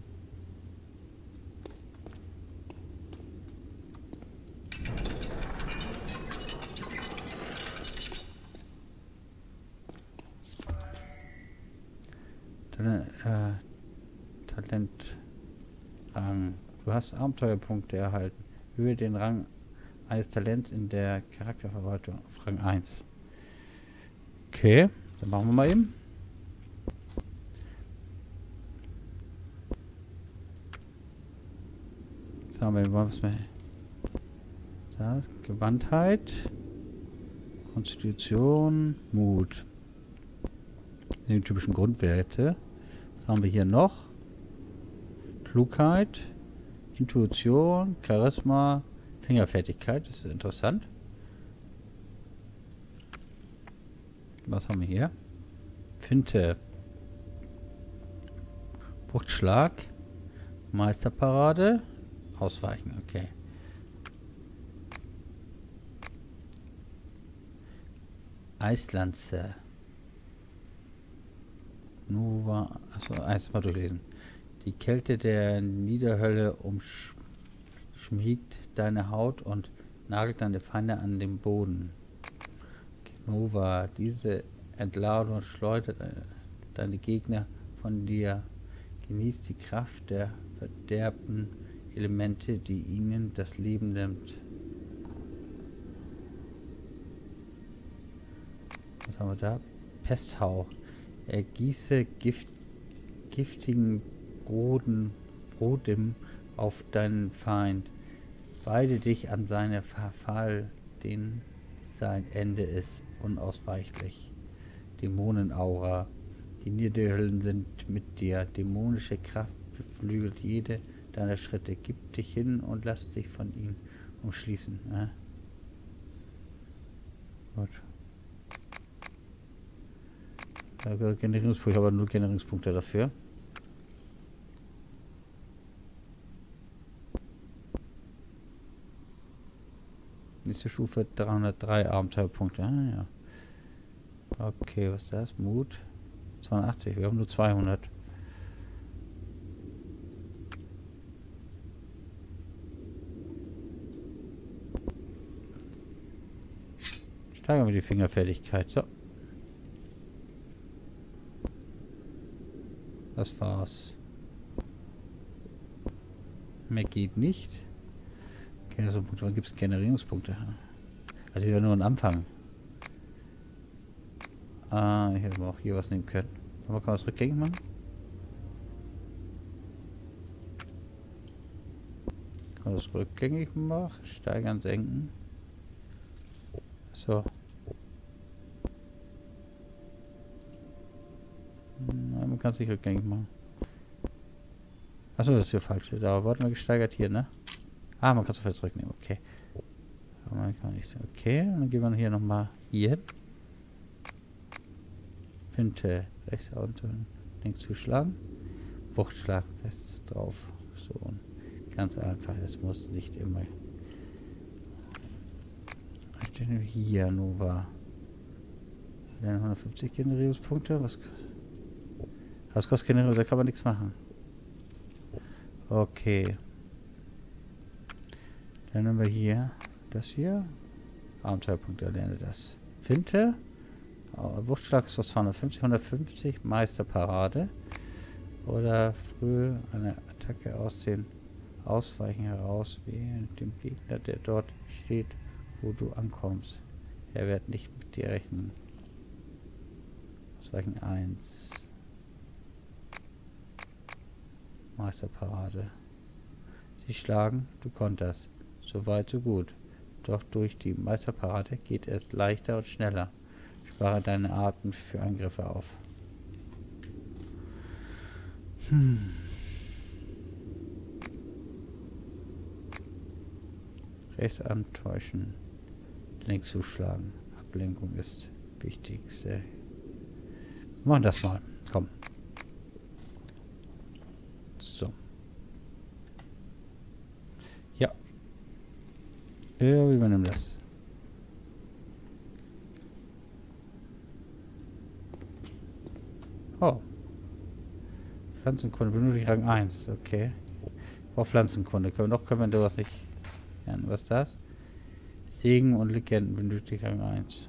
Dann, äh, Talentrang. Du hast Abenteuerpunkte erhalten. Höhe den Rang eines Talents in der Charakterverwaltung auf Rang eins. Okay, dann machen wir mal eben. Jetzt haben wir was mehr. Das, Gewandtheit, Konstitution, Mut. Die typischen Grundwerte. Was haben wir hier noch? Klugheit, Intuition, Charisma, Fingerfertigkeit. Das ist interessant. Was haben wir hier? Finte, Wuchtschlag, Meisterparade, Ausweichen. Okay. Eislanze. Nova. Achso, eins mal durchlesen. Die Kälte der Niederhölle umschmiegt deine Haut und nagelt deine Feinde an den Boden. Nova. Diese Entladung schleudert deine Gegner von dir. Genießt die Kraft der verderbten Elemente, die ihnen das Leben nimmt. Was haben wir da? Pesthauch. Ergieße Gift, giftigen Boden, Brodem auf deinen Feind. Weide dich an seinen Verfall, den sein Ende ist unausweichlich. Dämonenaura. Die Niederhöllen sind mit dir. Dämonische Kraft beflügelt jede deiner Schritte. Gib dich hin und lass dich von ihnen umschließen. Äh? Gut. Generierungspunkte, ich habe nur Generierungspunkte dafür. Nächste Stufe dreihundertdrei Abenteuerpunkte. Ah, ja. Okay, was ist das? Mut. zweiundachtzig, wir haben nur zweihundert. Steigern wir die Fingerfertigkeit. So. Das war's. Mehr geht nicht. Generierungspunkte. Wann gibt es Generierungspunkte? Also die war nur ein Anfang. Ah, ich hätte auch hier was nehmen können. Aber kann man das rückgängig machen? Kann man das rückgängig machen? Steigern, senken. So. Nein, man kann es nicht rückgängig machen. Achso, das ist hier falsch. Da wurden wir gesteigert hier, ne? Ah, man kann es auf jetzt zurücknehmen. Okay. Aber man kann nicht sehen. Okay, und dann gehen wir hier nochmal hier. Finte. Rechts unten. Links zuschlagen. Wuchtschlag. Fest drauf. So. Und ganz einfach. Es muss nicht immer. Hier Nova. Dann hundertfünfzig Generierungspunkte. Was? Was kostet Generierung? Da kann man nichts machen. Okay. Dann haben wir hier das hier. Abenteuerpunkte erlerne das. Finte. Wuchtschlag ist auf zweihundertfünfzig, hundertfünfzig. Meisterparade. Oder früh eine Attacke aus den Ausweichen heraus, wie dem Gegner, der dort steht, wo du ankommst. Er wird nicht mit dir rechnen. Ausweichen eins. Meisterparade. Sie schlagen, du konterst. So weit, so gut. Doch durch die Meisterparade geht es leichter und schneller. Spare deine Arten für Angriffe auf. Hm. Rechts antäuschen. Links zuschlagen. Ablenkung ist wichtigste. Wir machen das mal. Komm. So. Ja. Ja, wir übernehmen das. Oh. Pflanzenkunde benötigt Rang eins. Okay. Vor Pflanzenkunde. Können wir noch, können wir das nicht. Ja, was ist das? Segen und Legenden benötigt Rang eins.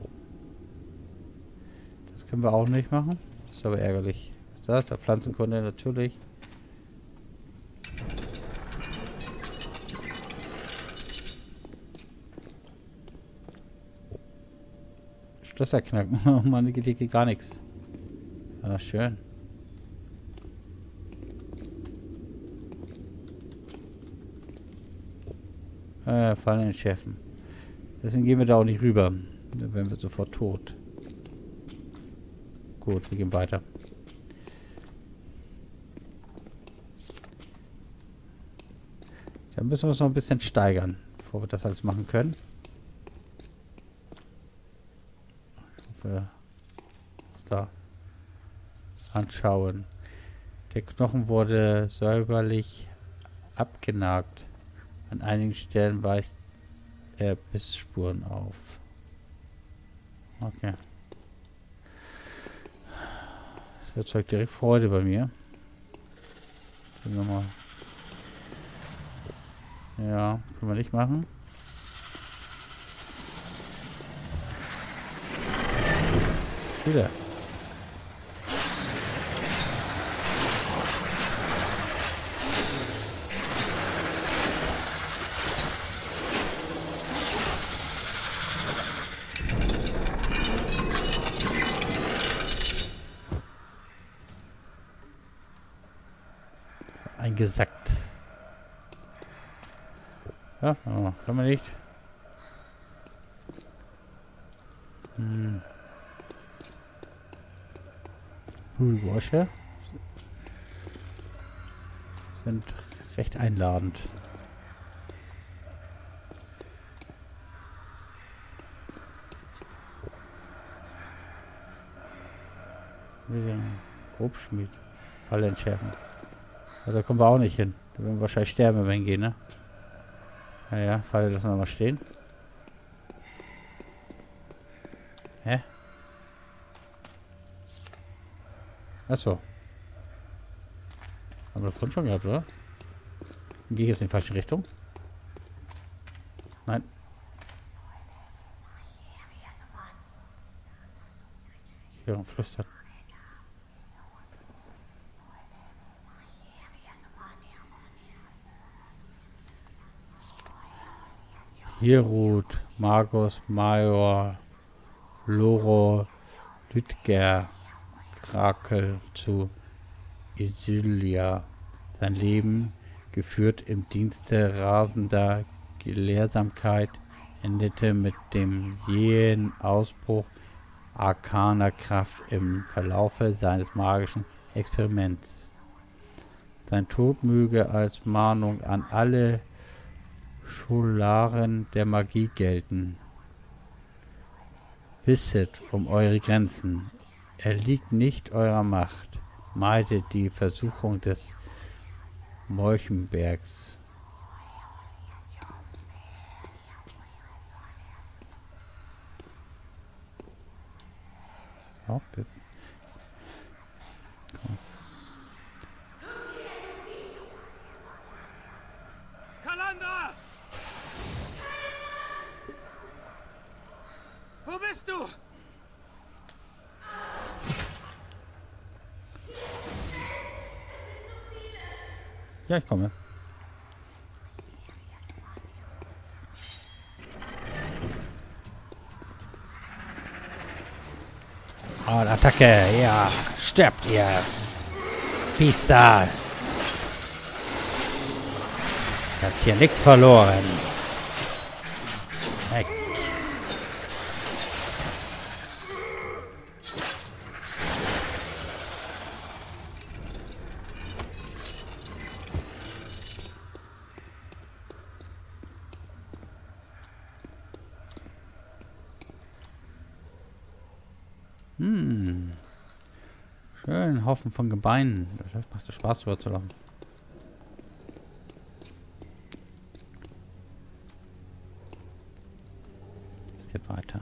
Das können wir auch nicht machen. Das ist aber ärgerlich. Was ist das? Der Pflanzenkunde natürlich. Schlösser knacken. Oh Mann, geht hier gar nichts. Ah, schön. Äh, Fallen entschärfen. Deswegen gehen wir da auch nicht rüber. Dann werden wir sofort tot. Gut, wir gehen weiter. Dann müssen wir uns noch ein bisschen steigern, bevor wir das alles machen können. Ich hoffe, was da anschauen. Der Knochen wurde säuberlich abgenagt. An einigen Stellen weist er Bissspuren auf. Okay. Das erzeugt direkt Freude bei mir. Nochmal. Ja, können wir nicht machen. Wieder. Eingesackt. Ja, oh, kann man nicht. Hm. Poolwasher sind recht einladend. Grobschmied. Falle entschärfen. Also da kommen wir auch nicht hin. Da werden wir wahrscheinlich sterben, wenn wir hingehen, ne? Ja, ja, Falle lassen wir mal stehen. Hä? Achso. Haben wir das vorhin schon gehabt, oder? Dann gehe ich jetzt in die falsche Richtung. Nein. Hier und flüstern. Hirut, Magus, Major, Loro, Lütger, Krakel zu Isylia. Sein Leben, geführt im Dienste rasender Gelehrsamkeit, endete mit dem jähen Ausbruch arkaner Kraft im Verlaufe seines magischen Experiments. Sein Tod möge als Mahnung an alle Scholaren der Magie gelten. Wisset um eure Grenzen. Er liegt nicht eurer Macht. Meidet die Versuchung des Molchenbergs. So, bitte. Komm. Kalandra! Wo bist du? Ja, ich komme. Ah, das Attacke, ja. Stirbt ihr. Biester. Ich hab hier nichts verloren. Weg. Hm. Schön, Haufen von Gebeinen. Das macht so Spaß, drüber zu laufen. Es geht weiter.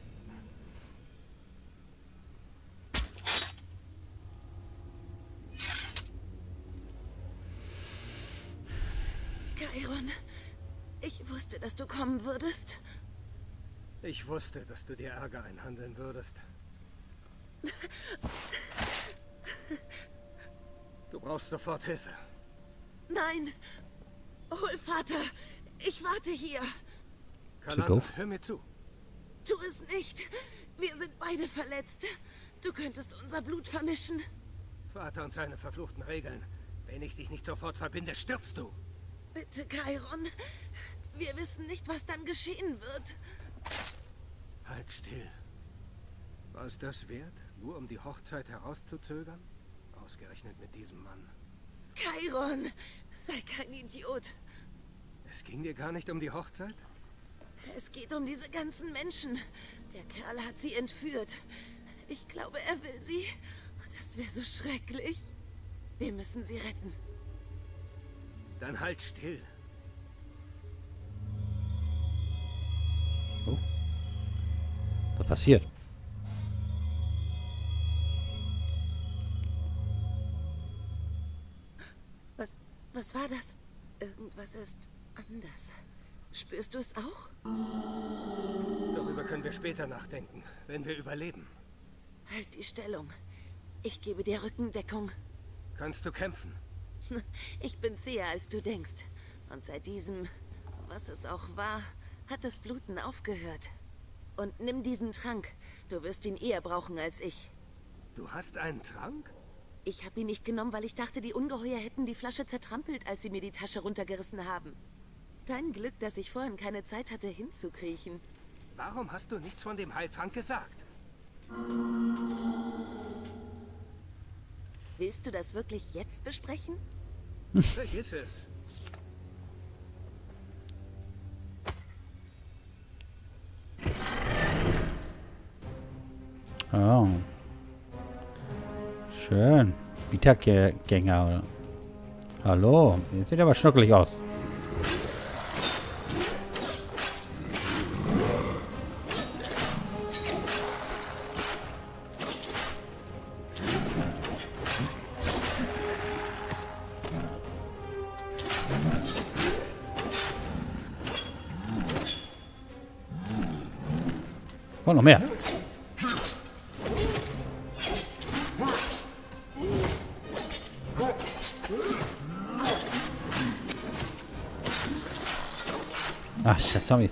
Chiron, ich wusste, dass du kommen würdest. Ich wusste, dass du dir Ärger einhandeln würdest. Du brauchst sofort Hilfe. Nein! Hol Vater! Ich warte hier! Calandra, hör mir zu. Tu es nicht! Wir sind beide verletzt. Du könntest unser Blut vermischen. Vater und seine verfluchten Regeln. Wenn ich dich nicht sofort verbinde, stirbst du. Bitte, Chiron. Wir wissen nicht, was dann geschehen wird. Halt still. War es das wert, nur um die Hochzeit herauszuzögern? Ausgerechnet mit diesem Mann. Chiron, sei kein Idiot. Es ging dir gar nicht um die Hochzeit? Es geht um diese ganzen Menschen. Der Kerl hat sie entführt. Ich glaube, er will sie. Das wäre so schrecklich. Wir müssen sie retten. Dann halt still. Oh. Was passiert? Was, was war das? Irgendwas ist anders. Spürst du es auch? Darüber können wir später nachdenken, wenn wir überleben. Halt die Stellung. Ich gebe dir Rückendeckung. Kannst du kämpfen? Ich bin zäher, als du denkst. Und seit diesem, was es auch war, hat das Bluten aufgehört. Und nimm diesen Trank. Du wirst ihn eher brauchen als ich. Du hast einen Trank? Ich habe ihn nicht genommen, weil ich dachte, die Ungeheuer hätten die Flasche zertrampelt, als sie mir die Tasche runtergerissen haben. Dein Glück, dass ich vorhin keine Zeit hatte, hinzukriechen. Warum hast du nichts von dem Heiltrank gesagt? Willst du das wirklich jetzt besprechen? Vergiss es. Oh. Schön. Wiedergänger. Hallo. Ihr seht aber schnuckelig aus. Oh, noch mehr. Ach, scheiß Zombies.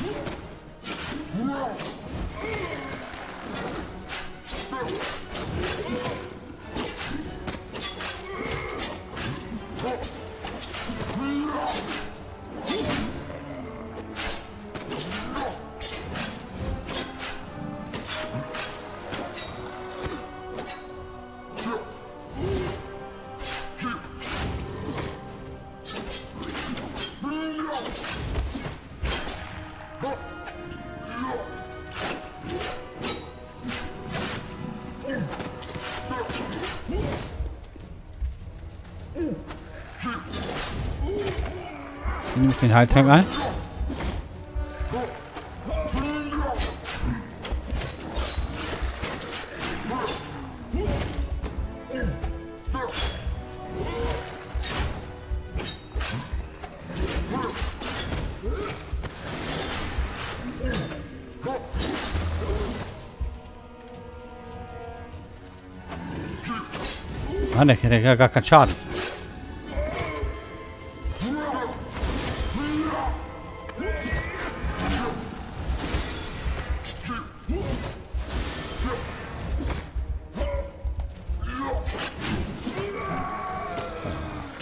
Ich nehme den Heiltrank ein. Ah, der hat ja gar keinen Schaden.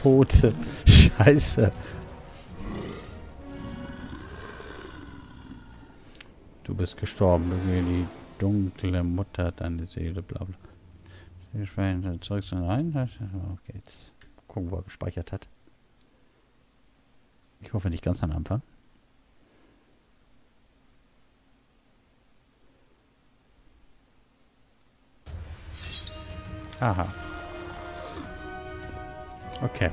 Tote. Scheiße. Du bist gestorben. Du gehst in die dunkle Mutter, deine Seele, bla bla. Zurück rein. Okay, jetzt gucken, wo er gespeichert hat. Ich hoffe nicht ganz am Anfang. Aha. Okay.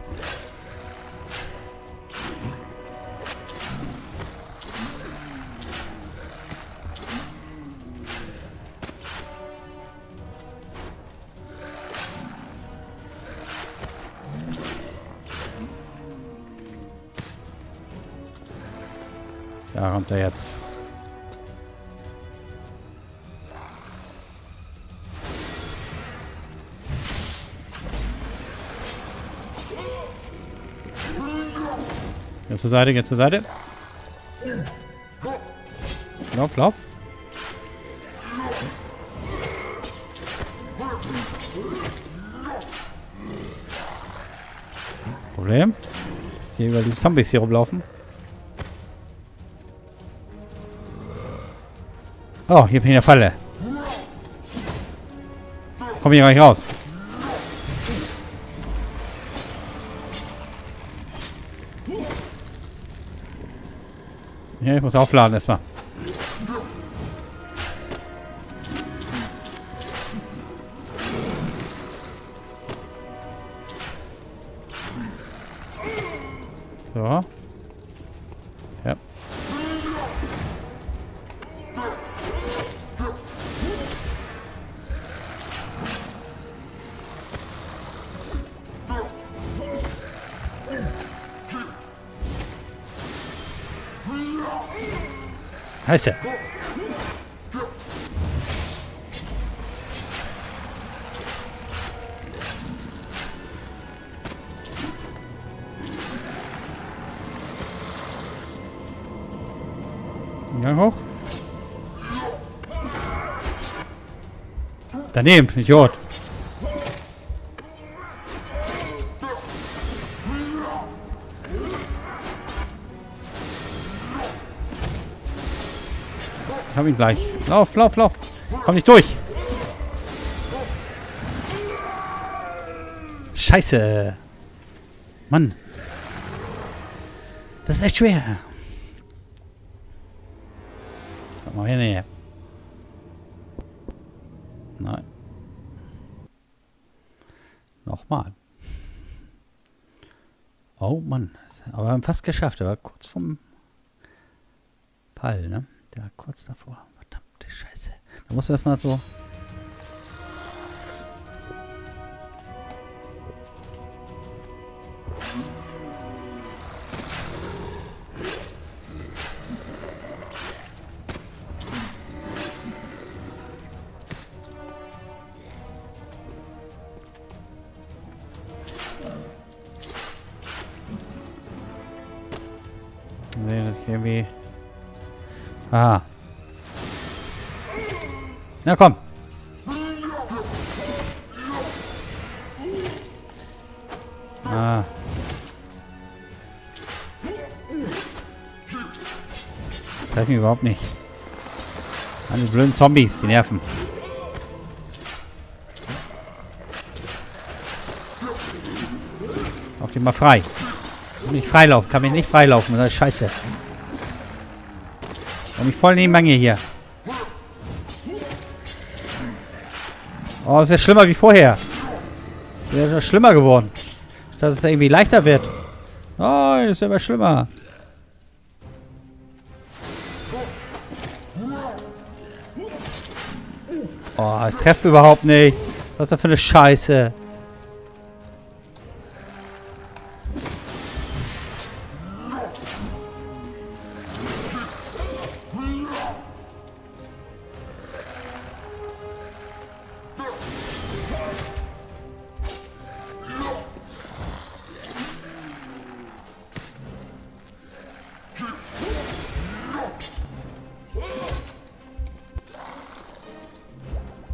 Da kommt er jetzt. Geh zur Seite, geh zur Seite. Lauf, lauf. Problem. Dass hier über die Zombies hier rumlaufen. Oh, hier bin ich in der Falle. Komm hier gar nicht raus. Ja, ich muss aufladen erstmal. So. Ja. Scheiße. Gang hoch. Daneben, Idiot. Ich hab ihn gleich. Lauf, lauf, lauf. Komm nicht durch. Scheiße. Mann. Das ist echt schwer. Komm mal her. Nein. Nochmal. Oh Mann. Aber wir haben fast geschafft. Er war kurz vom Fall, ne? Der war kurz davor. Verdammte Scheiße. Da muss man erstmal so. Nee, das ist irgendwie. Ah. Na komm. Ah. Treffen mich überhaupt nicht. An die blöden Zombies, die nerven. Auf die mal frei. Ich kann nicht freilaufen, kann mich nicht freilaufen, das ist scheiße. Komm ich voll in die Menge hier. Oh, das ist ja schlimmer wie vorher. Das ist ja schlimmer geworden. Dass es irgendwie leichter wird. Oh, das ist ja immer schlimmer. Oh, ich treffe überhaupt nicht. Was ist das für eine Scheiße?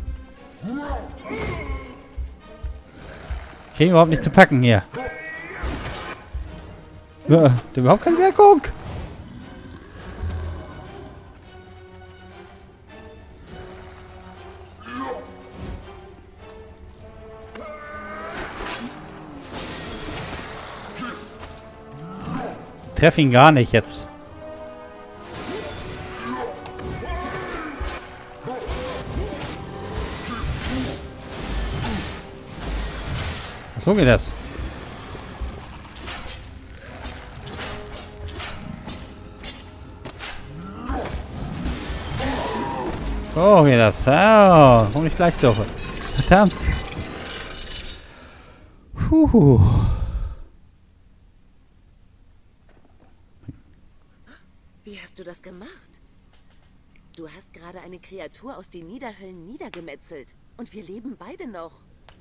Okay, überhaupt nicht zu packen hier. Ja, der hat überhaupt keine Wirkung. Treff ihn gar nicht jetzt. So geht das. So geht das. Ja, komm nicht gleich so. Verdammt. Puh. Wie hast du das gemacht? Du hast gerade eine Kreatur aus den Niederhöllen niedergemetzelt. Und wir leben beide noch.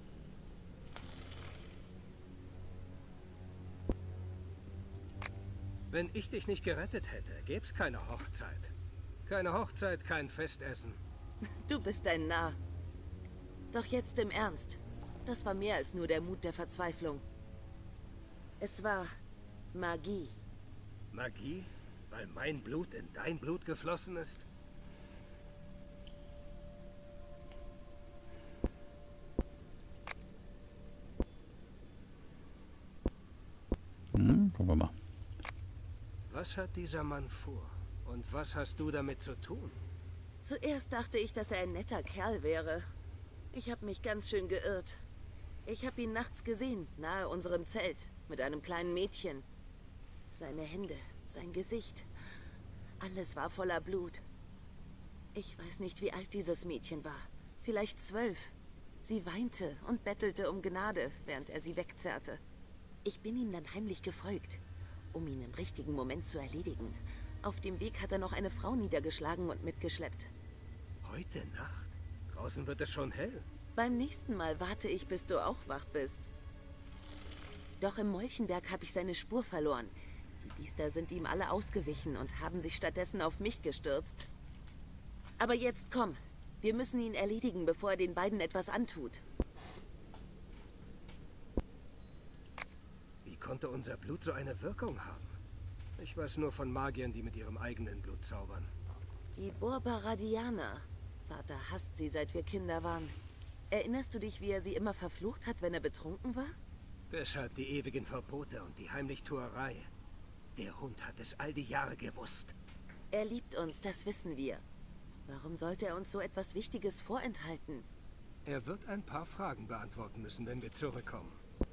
Wenn ich dich nicht gerettet hätte, gäb's keine Hochzeit. Keine Hochzeit, kein Festessen. Du bist ein Narr. Doch jetzt im Ernst. Das war mehr als nur der Mut der Verzweiflung. Es war Magie. Magie? Weil mein Blut in dein Blut geflossen ist? Hm, gucken wir mal. Was hat dieser Mann vor? Und was hast du damit zu tun? Zuerst dachte ich, dass er ein netter Kerl wäre. Ich habe mich ganz schön geirrt. Ich habe ihn nachts gesehen, nahe unserem Zelt, mit einem kleinen Mädchen. Seine Hände, sein Gesicht, alles war voller Blut. Ich weiß nicht, wie alt dieses Mädchen war. Vielleicht zwölf. Sie weinte und bettelte um Gnade, während er sie wegzerrte. Ich bin ihm dann heimlich gefolgt, um ihn im richtigen Moment zu erledigen. Auf dem Weg hat er noch eine Frau niedergeschlagen und mitgeschleppt. Heute Nacht? Draußen wird es schon hell. Beim nächsten Mal warte ich, bis du auch wach bist. Doch im Molchenberg habe ich seine Spur verloren. Die Biester sind ihm alle ausgewichen und haben sich stattdessen auf mich gestürzt. Aber jetzt komm, wir müssen ihn erledigen, bevor er den beiden etwas antut. Wie konnte unser Blut so eine Wirkung haben? Ich weiß nur von Magiern, die mit ihrem eigenen Blut zaubern. Die Borbaradianer. Vater hasst sie, seit wir Kinder waren. Erinnerst du dich, wie er sie immer verflucht hat, wenn er betrunken war? Deshalb die ewigen Verbote und die Heimlichtuerei. Der Hund hat es all die Jahre gewusst. Er liebt uns, das wissen wir. Warum sollte er uns so etwas Wichtiges vorenthalten? Er wird ein paar Fragen beantworten müssen, wenn wir zurückkommen.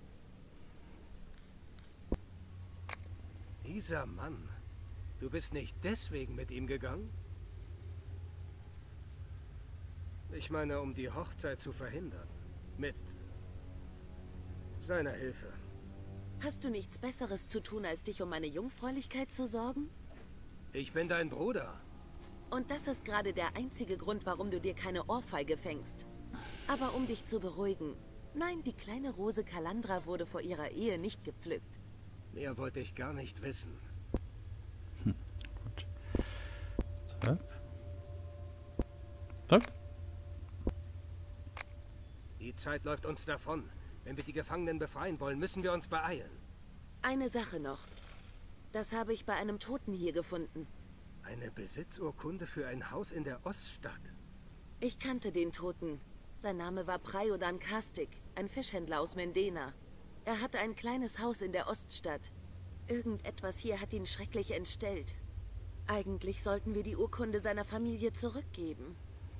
Dieser Mann. Du bist nicht deswegen mit ihm gegangen? Ich meine, um die Hochzeit zu verhindern. Mit seiner Hilfe. Hast du nichts Besseres zu tun, als dich um meine Jungfräulichkeit zu sorgen? Ich bin dein Bruder. Und das ist gerade der einzige Grund, warum du dir keine Ohrfeige fängst. Aber um dich zu beruhigen. Nein, die kleine Rose Kalandra wurde vor ihrer Ehe nicht gepflückt. Mehr wollte ich gar nicht wissen. Hm, gut. Zack. Zack. Die Zeit läuft uns davon. Wenn wir die Gefangenen befreien wollen, müssen wir uns beeilen. Eine Sache noch. Das habe ich bei einem Toten hier gefunden. Eine Besitzurkunde für ein Haus in der Oststadt. Ich kannte den Toten. Sein Name war Praiodan Kastik, ein Fischhändler aus Mendena. Er hatte ein kleines Haus in der Oststadt. Irgendetwas hier hat ihn schrecklich entstellt. Eigentlich sollten wir die Urkunde seiner Familie zurückgeben.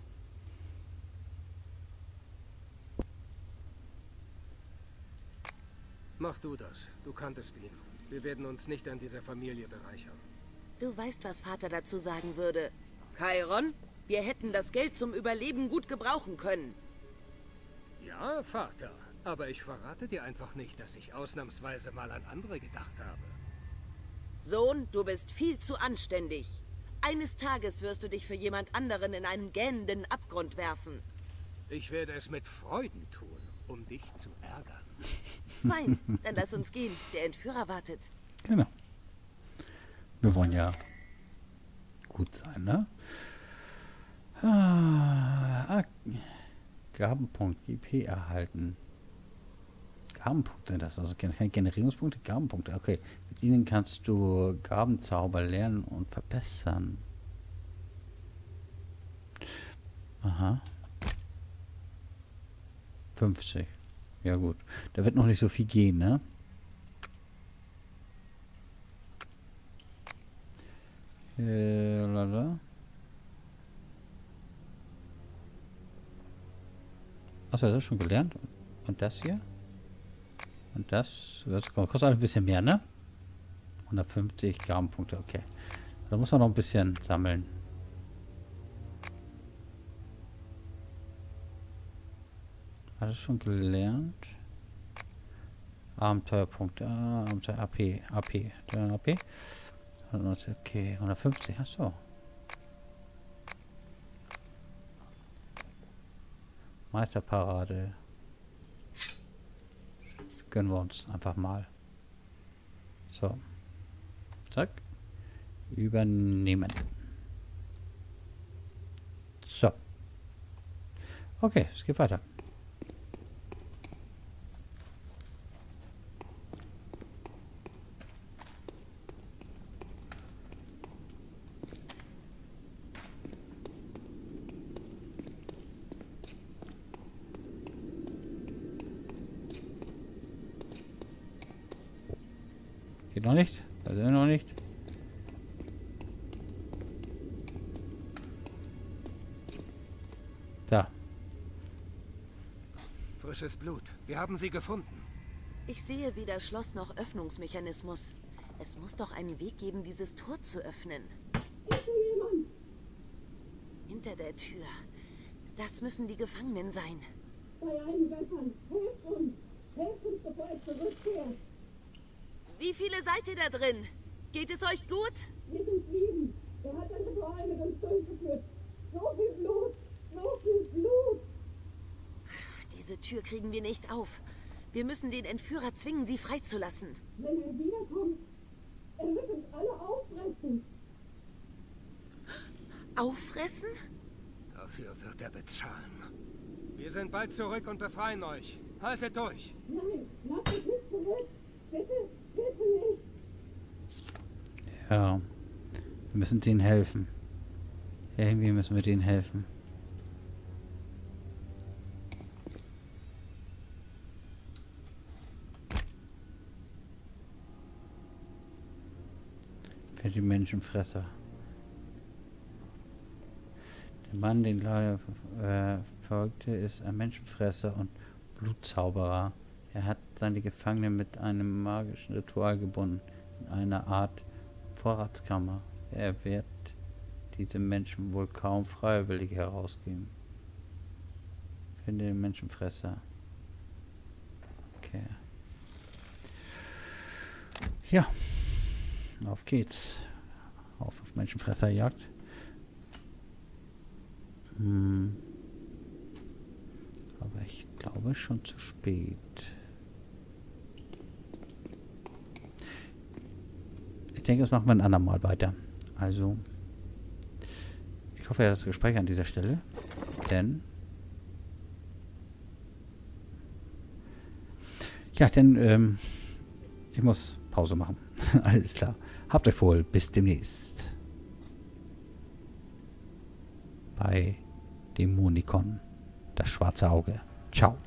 Mach du das. Du kanntest ihn. Wir werden uns nicht an dieser Familie bereichern. Du weißt, was Vater dazu sagen würde. Chiron, wir hätten das Geld zum Überleben gut gebrauchen können. Ja, Vater. Aber ich verrate dir einfach nicht, dass ich ausnahmsweise mal an andere gedacht habe. Sohn, du bist viel zu anständig. Eines Tages wirst du dich für jemand anderen in einen gähnenden Abgrund werfen. Ich werde es mit Freuden tun, um dich zu ärgern. Fein, dann lass uns gehen. Der Entführer wartet. Genau. Wir wollen ja gut sein, ne? Ah, Gabenpunkt, I P erhalten. Gabenpunkte, das ist also keine Generierungspunkte, Gabenpunkte. Okay, mit ihnen kannst du Gabenzauber lernen und verbessern. Aha. fünfzig. Ja gut. Da wird noch nicht so viel gehen, ne? Äh, lala. Achso, das ist schon gelernt. Und das hier? Und das, das kostet ein bisschen mehr, ne? hundertfünfzig Grammpunkte, okay. Da muss man noch ein bisschen sammeln. Alles schon gelernt. Abenteuerpunkte, ah, Abenteuer A P, A P, A P. Okay, hundertfünfzig, hast du. Meisterparade. Gönnen wir uns einfach mal. So. Zack. Übernehmen. So. Okay, es geht weiter. Geht noch nicht? Da sind wir noch nicht. Da. Frisches Blut. Wir haben sie gefunden. Ich sehe weder Schloss noch Öffnungsmechanismus. Es muss doch einen Weg geben, dieses Tor zu öffnen. Hinter der Tür. Das müssen die Gefangenen sein. Bei allen Göttern, helft uns! Helft uns, bevor es zurückkehrt! Wie viele seid ihr da drin? Geht es euch gut? Wir sind sieben. Er hat ein Ritual mit uns durchgeführt. So viel Blut! So viel Blut! Diese Tür kriegen wir nicht auf. Wir müssen den Entführer zwingen, sie freizulassen. Wenn er wiederkommt, er wird uns alle auffressen. Auffressen? Dafür wird er bezahlen. Wir sind bald zurück und befreien euch. Haltet durch. Nein, lasst uns nicht zurück. Bitte, bitte nicht. Ja. Wir müssen denen helfen. Irgendwie müssen wir denen helfen. Für die Menschenfresser. Der Mann, den Claudia äh, folgte, ist ein Menschenfresser und Blutzauberer. Er hat seine Gefangenen mit einem magischen Ritual gebunden, in einer Art Vorratskammer. Er wird diese Menschen wohl kaum freiwillig herausgeben. Finde den Menschenfresser. Okay. Ja. Auf geht's. Auf, auf Menschenfresserjagd. Hm. Aber ich glaube schon zu spät. Ich denke, das machen wir ein andermal weiter. Also, ich hoffe, ihr habt das Gespräch an dieser Stelle. Denn... Ja, denn, ähm, ich muss Pause machen. Alles klar. Habt euch wohl. Bis demnächst. Bei Dämonikon. Das schwarze Auge. Ciao.